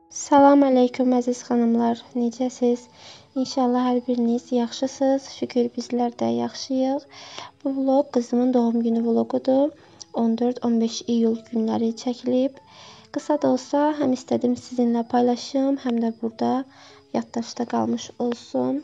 Salam əleykum əziz xanımlar, necəsiz? İnşallah hər biriniz yaxşısınız, şükür bizlər də yaxşıyıq. Bu vlog qızımın doğum günü vlogudur. 14-15 iyul günləri çəkilib. Qısa da olsa həm istədim sizinlə paylaşım, həm də burada yaddaşda qalmış olsun.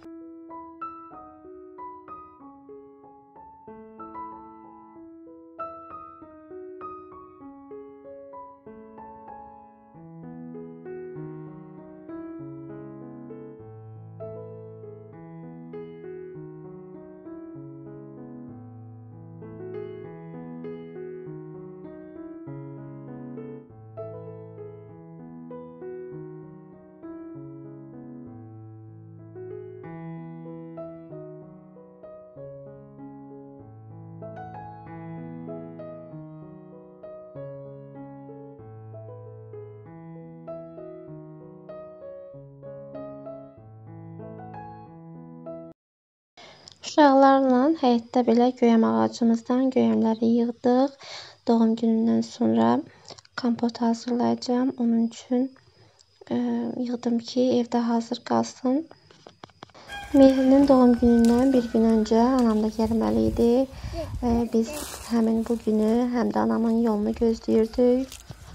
Uşaqlarla həyətdə belə göyəm ağacımızdan göyəmləri yığdıq. Doğum günündən sonra kompot hazırlayacağım. Onun üçün yığdım ki, evdə hazır qalsın. Mehrinin doğum günündən bir gün öncə anam da gəlməli idi. Biz həmin bu günü, həm də anamın yolunu gözləyirdik.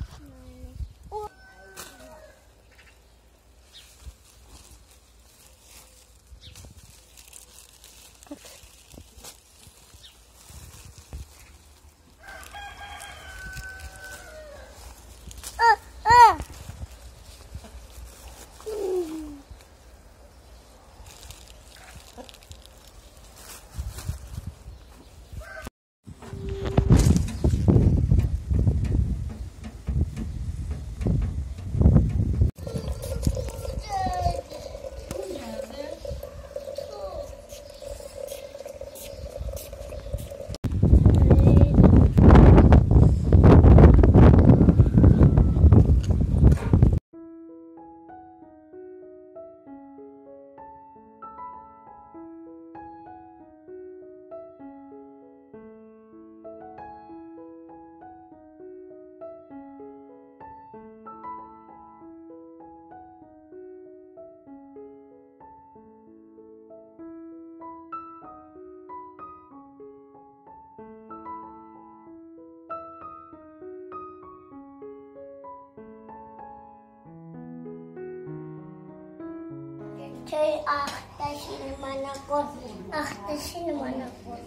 Ahtaşını bana koy. Ahtaşını bana koy.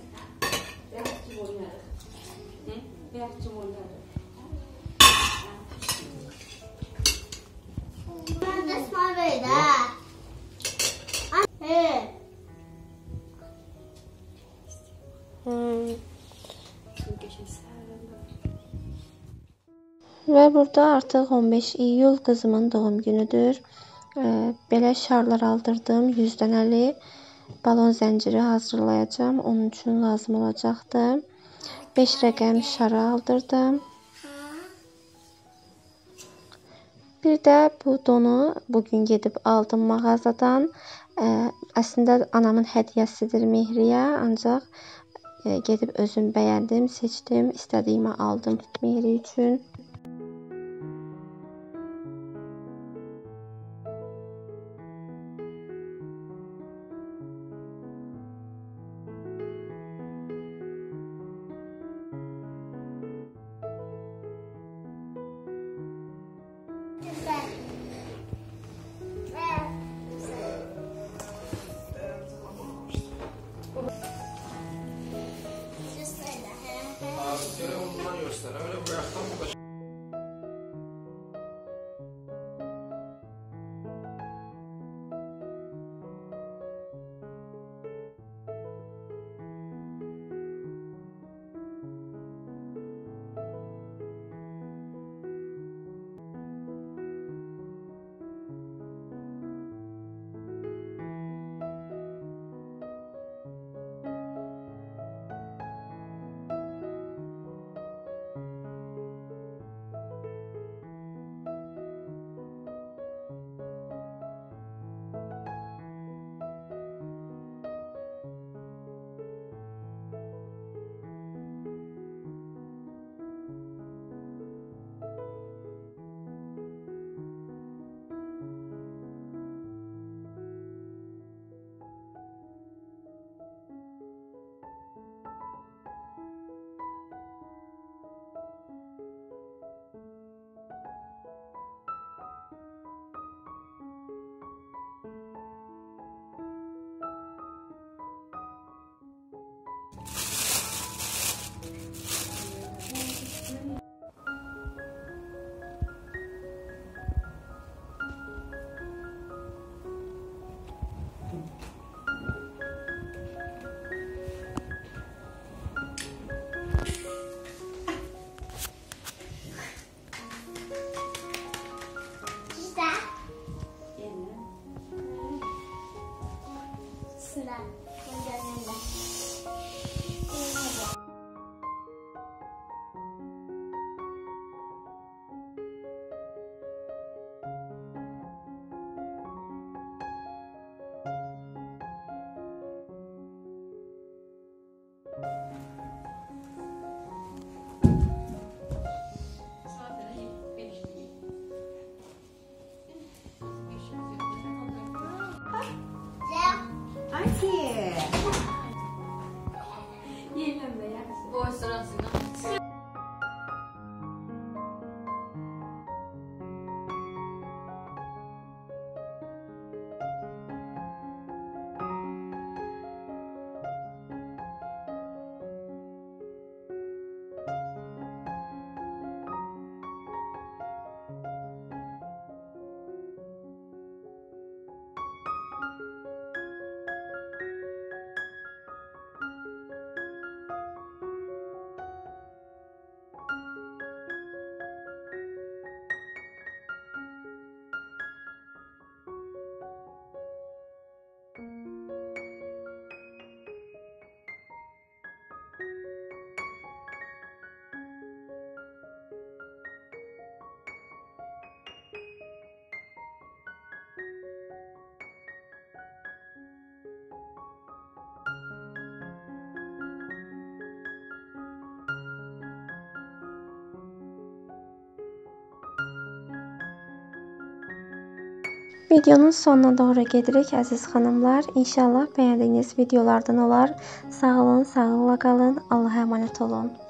Ben de sana böyle ha. Və burada artıq 15 iyul qızımın doğum günüdür. Belə şarlar aldırdım, 100 dənəli balon zənciri hazırlayacağım. Onun üçün lazım olacaqdı. 5 rəqəm şarı aldırdım. Bir də bu donu bugün gedib aldım mağazadan. Əslində anamın hədiyyəsidir Mehriyə, ancaq gedib özüm bəyəndim, seçdim, istədiyimi aldım Mehri üçün. Telefonundan göster. Öyle bıraktan bu da. Videonun sonuna doğru gedirik əziz xanımlar. İnşallah beğendiğiniz videolardan olar. Sağ olun, sağlıqla qalın. Allah'a emanet olun.